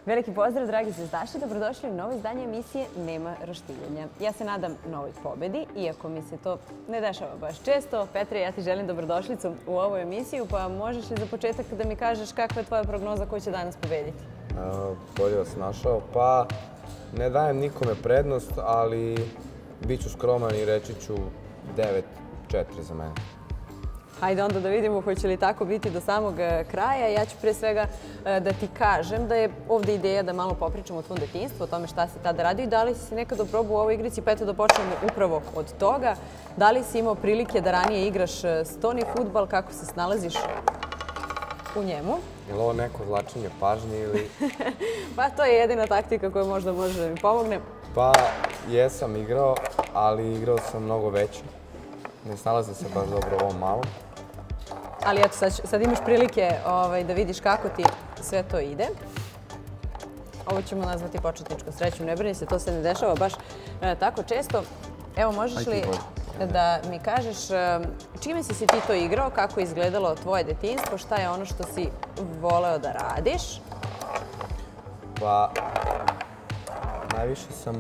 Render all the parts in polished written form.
Veliki pozdrav, dragi zvezdaši, dobrodošli u novo izdanje emisije Nema roštiljanja. Ja se nadam novoj pobedi, iako mi se to ne dešava baš često. Petre, ja ti želim dobrodošlicu u ovu emisiju, pa možeš li za početak da mi kažeš kakva je tvoja prognoza ko će danas pobediti? Bolje vas našao. Pa, ne dajem nikome prednost, ali bit ću skroman i reći ću 9-4 za mene. Hajde onda da vidimo hoće li tako biti do samog kraja. Ja ću pre svega da ti kažem da je ovdje ideja da malo popričamo o tvom detinjstvu, o tome šta si tada radio i da li si nekad oprobao u ovoj igrici, pa eto da počnemo upravo od toga. Da li si imao prilike da ranije igraš stoni fudbal, kako se snalaziš u njemu? Je li ovo neko odvlačenje pažnje ili... Pa to je jedina taktika koja možda može da mi pomogne. Pa, jesam igrao, ali igrao sam mnogo veće. Ne snalazim se baš dobro u ovom malom. Ali eto, sad imaš prilike da vidiš kako ti sve to ide. Ovo ćemo nazvati početničkom srećom. Ne brini se, to se ne dešava baš tako često. Evo, možeš li da mi kažeš čime si ti to igrao, kako je izgledalo tvoje detinjstvo, šta je ono što si voleo da radiš? Pa, najviše sam...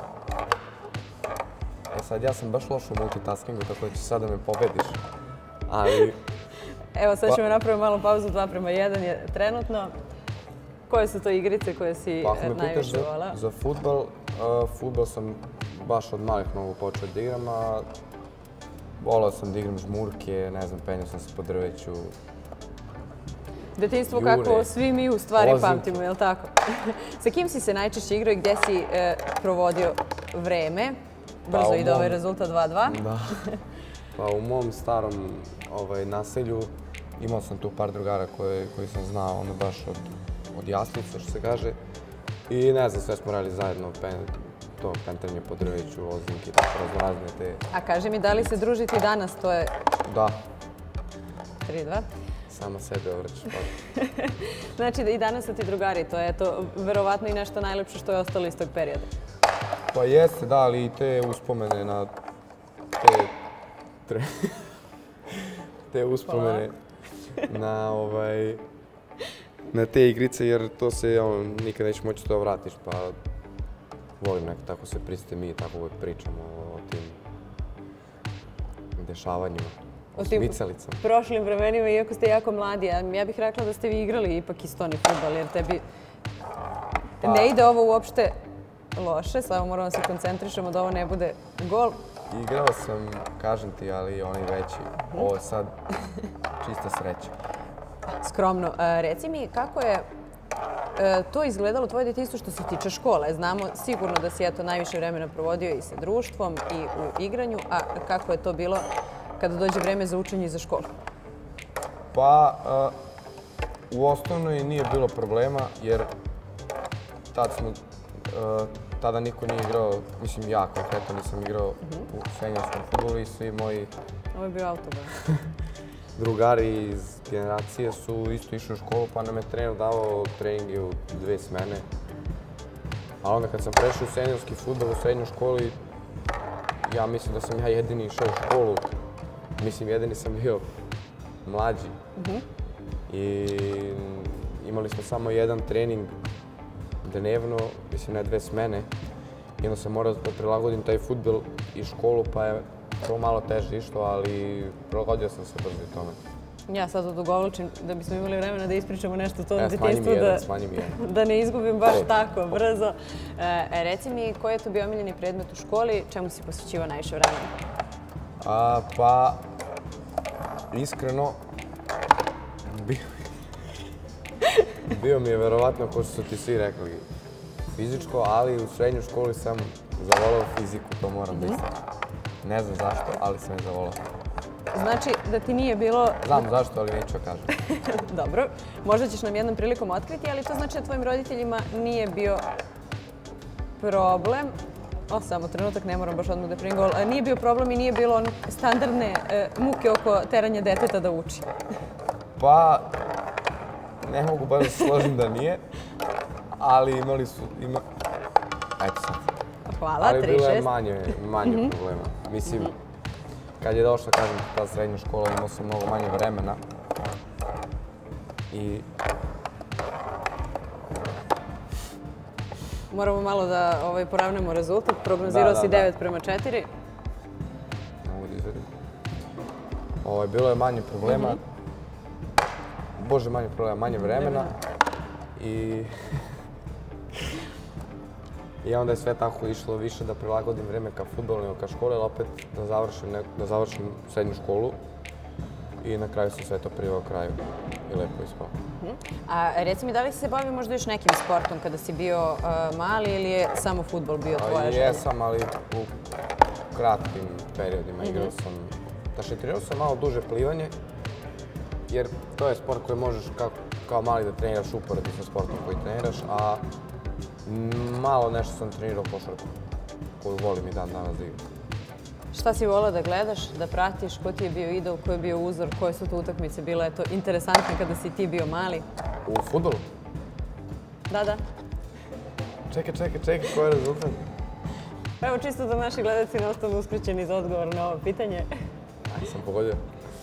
Sad ja sam baš loš u multitaskingu, tako da ćeš sad da me pobediš. Ali... Evo, sad ćemo napraviti malo pauzu, 2:1 je trenutno. Koje su to igrice koje si najviše volao? Za fudbal, fudbal sam baš od malih nogu počeo da igram, a volao sam da igram žmurke, ne znam, penio sam se po drveću. Detinjstvo kako svi mi u stvari pamtimo, je li tako? Sa kim si se najčešće igrao i gdje si provodio vreme? Brzo ide ovaj rezultat 2:2. Da. Pa u mom starom naselju imao sam tu par drugara koji sam znao ono baš od jaslica, što se kaže. I ne znam, sve smo radili zajedno, to pentranje po drveću, ozinke, tako raznorazne te... A kaži mi, da li se družiti danas, to je... Da. 3:2. Sama sebe obraćaš pa. Znači i danas su ti drugari, to je verovatno i nešto najlepše što je ostalo iz tog perioda. Pa jeste, da, ali i te uspomene na te uspomene na te igrice, jer to se nikad neće moći to vratiš, pa volim nekako tako se prisjetiti mi i tako uvijek pričamo o tim dešavanjima, o smicalicama. Prošlim vremenima, iako ste jako mladi, ja bih rekla da ste vi igrali ipak i stoni fudbal, jer tebi ne ide ovo uopšte loše, samo moramo se koncentrišemo da ovo ne bude gol. Igrao sam, kažem ti, ali oni veći. Ovo je sad čista sreća. Skromno. Reci mi, kako je to izgledalo tvoje detinjstvo što se tiče škole? Znamo sigurno da si najviše vremena provodio i sa društvom i u igranju, a kako je to bilo kada dođe vreme za učenje i za školu? Pa, u osnovnoj nije bilo problema, jer tada niko nije igrao, mislim ja konkretno nisam igrao u seniorskom fudbalu i svi moji... Ovo je bio autobus. Drugari iz generacije su isto išli u školu, pa nam je trener davao treninge u 2 smene. A onda kad sam prešao u seniorski fudbal u srednjoj školi, ja mislim da sam ja jedini išao u školu. Mislim, jedini sam bio mlađi. I imali smo samo jedan trening dnevno, mislim, ne 2 smene. I onda sam morao da prilagodim taj fudbal i školu, pa je to malo teže išlo, ali prilagodio sam se brzo i tome. Ja sad odugovlačim da bismo imali vremena da ispričamo nešto o tom detinjstvu, da ne izgubim baš tako brzo. Reci mi, koji je to bio omiljeni predmet u školi, čemu si posvećivao najviše vremena? Pa, iskreno, bio mi je verovatno, kao što su ti svi rekli, fizičko, ali u srednjoj školi sam zavolao fiziku, to moram da istaknem. Ne znam zašto, ali sam je zavolao. Znači da ti nije bilo... Znam zašto, ali neću kažem. Dobro, možda ćeš nam jednom prilikom otkriti, ali to znači da tvojim roditeljima nije bio problem. Samo trenutak, ne moram baš odmah da primim gol. Nije bio problem i nije bilo standardne muke oko teranja deteta da uči. Pa, ne mogu baš da se složim da nije, ali imali su... Eto sad. Hvala, 3:6. Ali bilo je manje problema. Mislim, kad je došla, kažem, ta srednja škola, imao sam mnogo manje vremena. I Moramo malo da poravnemo rezultat. Prognozirao si 9:4. Mogu da izvedim. Bilo je manje problema. Bože, manje problema, manje vremena. I onda je sve tako išlo više da prilagodim vreme ka fudbalu nego ka školi, ali opet da završim srednju školu. I na kraju sam sve to priveo kraju i lepo ispao. A reci mi, da li si se bavio možda još nekim sportom kada si bio mali ili je samo fudbal bio tvoja želja? Jesam, ali u kratkim periodima igrao sam. Znači, trenirao sam malo duže plivanje, jer to je sport koji možeš kao mali da treniraš uporedo sa sportom koji treniraš, a malo nešto sam trenirao košarku, koju volim i dan danas da igram. Šta si volao da gledaš, da pratiš, ko ti je bio idol, ko je bio uzor, koje su to utakmice bile interesantne kada si ti bio mali? U fudbalu? Da. Čekaj, koji je rezultat? Evo, čisto da naši gledalci ne ostanu uskraćeni za odgovor na ovo pitanje. Sam pogodio.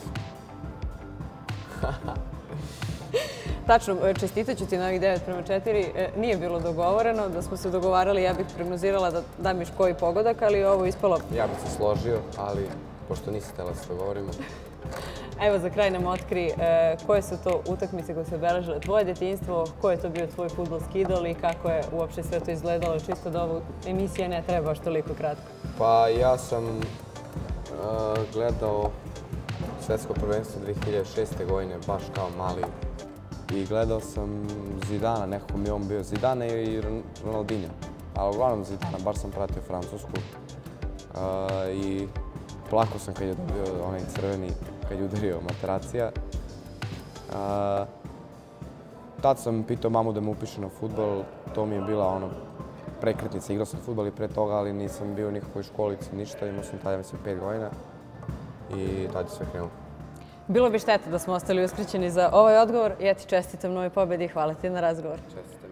Tačno, čestitaću ti na ovih 9:4. Nije bilo dogovoreno, da smo se dogovarali, ja bih prognozirala da dam još koji pogodak, ali ovo je ispalo. Ja bih se složio, ali pošto nisi htjela da se dogovorimo. Evo, za kraj nam otkri koje su to utakmice koje su obeležile tvoje djetinjstvo, ko je to bio tvoj fudbalski idol i kako je uopšte sve to izgledalo, čisto da ovo emisija ne treba baš toliko kratko. Pa ja sam gledao Svetsko prvenstvo 2006. godine, baš kao mali. I gledao sam Zidana, nekako mi je on bio Zidane i Ronaldinha. Ali uglavnom Zidana, baš sam pratio Francusku. I plakao sam kad je dobio onaj crveni, kad je udario Materacija. Tad sam pitao mamu da me upiše na fudbal, to mi je bila prekretnica. Igrao sam fudbal i pre toga, ali nisam bio u nikakvoj školici, ništa. Imao sam tada mislim 5 godina i tad je sve krenulo. Bilo bi šteta da smo ostali uskraćeni za ovaj odgovor. Ja ti čestitam novoj pobedi i hvala ti na razgovor. Čestitam.